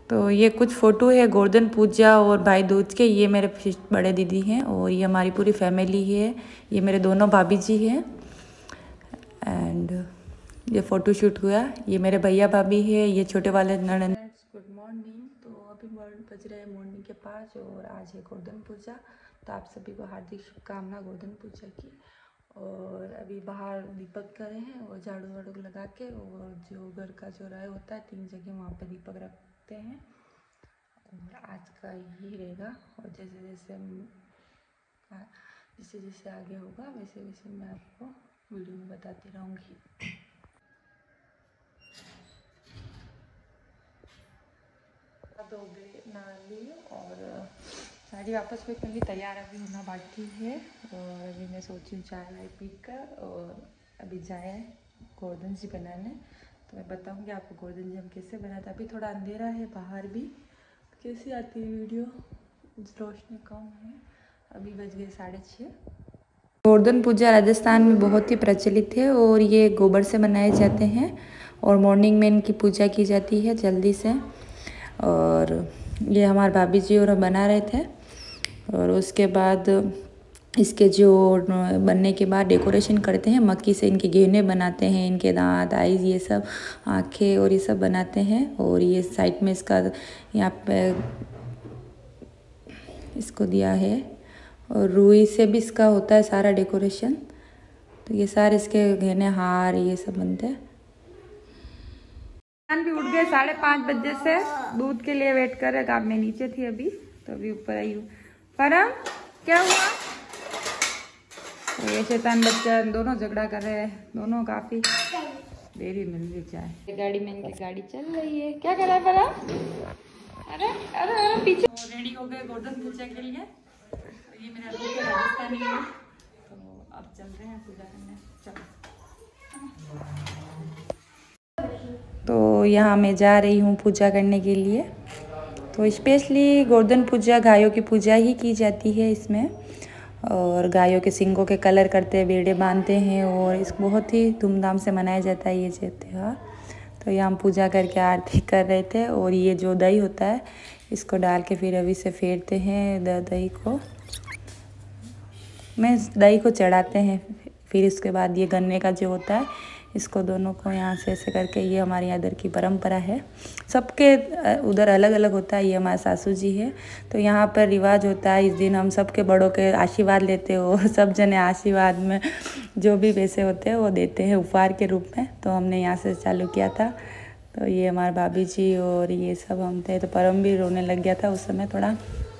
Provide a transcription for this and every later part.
तो ये कुछ फ़ोटो है गोवर्धन पूजा और भाई दूज के। ये मेरे बड़े दीदी हैं और ये हमारी पूरी फैमिली है। ये मेरे दोनों भाभी जी हैं एंड ये फ़ोटो शूट हुआ। ये मेरे भैया भाभी है, ये छोटे वाले ननद। Good morning. तो अभी बज रहे हैं मॉर्निंग के 5 और आज है गोवर्धन पूजा। तो आप सभी को हार्दिक शुभकामना गोवर्धन पूजा की। और अभी बाहर दीपक करे हैं और झाड़ू वाड़ू लगा के, और जो घर का जो राय होता है 3 जगह वहाँ पे दीपक रखते हैं। और आज का यही रहेगा। और जैसे जैसे आगे होगा वैसे वैसे मैं आपको वीडियो में बताती रहूँगी। तो नहा ली और साड़ी वापस फेंकने की तैयार अभी होना बाकी है। और अभी मैं सोची हूँ चाय वाय पी कर और अभी जाए गोवर्धन जी बनाने। तो मैं बताऊँगी आपको गोवर्धन जी हम कैसे बनाते। अभी थोड़ा अंधेरा है बाहर भी, कैसी आती है वीडियो, रोशनी कम है। अभी बज गए 6:30। गोवर्धन पूजा राजस्थान में बहुत ही प्रचलित है और ये गोबर से मनाए जाते हैं और मॉर्निंग में इनकी पूजा की जाती है जल्दी से। और ये हमारे भाभी जी और बना रहे थे। और उसके बाद इसके जो बनने के बाद डेकोरेशन करते हैं, मक्की से इनके गहने बनाते हैं, इनके दांत आईज ये सब आँखें और ये सब बनाते हैं। और ये साइड में इसका यहाँ पे इसको दिया है और रुई से भी इसका होता है सारा डेकोरेशन। तो ये सारे इसके गहने हार ये सब बनते हैं। भी उठ गए 5:30 बजे से दूध के लिए वेट कर रहे। अब मैं नीचे थी अभी, तो अभी ऊपर आई हूँ। परम क्या हुआ? तो ये शैतान बच्चा दोनों झगड़ा कर रहे हैं, दोनों काफी देरी मिल रही चाय। गाड़ी में इनकी गाड़ी चल रही है। क्या कर रहा है परम? अरे अरे अरे पीछे। तो रेडी हो गए गोवर्धन पूजा के लिए। तो ये मेरा दोस्त राजस्थानी है। तो अब चल रहे हैं पूजा करने। चलो। तो यहाँ मैं जा रही हूँ पूजा करने के लिए। तो स्पेशली गोवर्धन पूजा गायों की पूजा ही की जाती है इसमें। और गायों के सींगों के कलर करते हैं, बेड़े बांधते हैं और इस बहुत ही धूमधाम से मनाया जाता है ये त्योहार। तो यहाँ हम पूजा करके आरती कर रहे थे। और ये जो दही होता है इसको डाल के फिर अभी से फेरते हैं दही को, मैं दही को चढ़ाते हैं। फिर इसके बाद ये गन्ने का जो होता है इसको दोनों को यहाँ से ऐसे करके, ये हमारे यहाँ इधर की परंपरा है। सबके उधर अलग अलग होता है। ये हमारे सासू जी है। तो यहाँ पर रिवाज होता है इस दिन हम सबके बड़ों के आशीर्वाद लेते हो। सब जने आशीर्वाद में जो भी पैसे होते हैं वो देते हैं उपहार के रूप में। तो हमने यहाँ से चालू किया था। तो ये हमारे भाभी जी और ये सब हम थे। तो परम भी रोने लग गया था उस समय, थोड़ा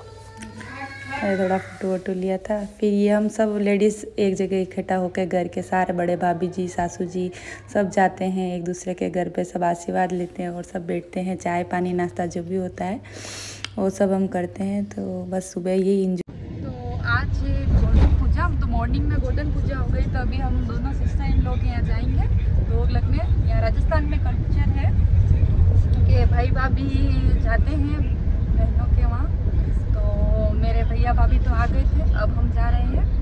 फोटो वोटो लिया था। फिर ये हम सब लेडीज़ एक जगह इकट्ठा होकर घर के सारे बड़े भाभी जी सासू जी सब जाते हैं एक दूसरे के घर पे, सब आशीर्वाद लेते हैं और सब बैठते हैं, चाय पानी नाश्ता जो भी होता है वो सब हम करते हैं। तो बस सुबह ये इंजॉय। तो आज है गोवर्धन पूजा। तो मॉर्निंग में गोवर्धन पूजा हो गई। तो अभी हम दोनों सिस्टर इन लोग यहाँ जाएंगे भोग लगने। यहाँ राजस्थान में कल्चर है कि भाई भाभी जाते हैं बहनों के वहाँ। तो मेरे भैया भाभी तो आ गए थे, अब हम जा रहे हैं।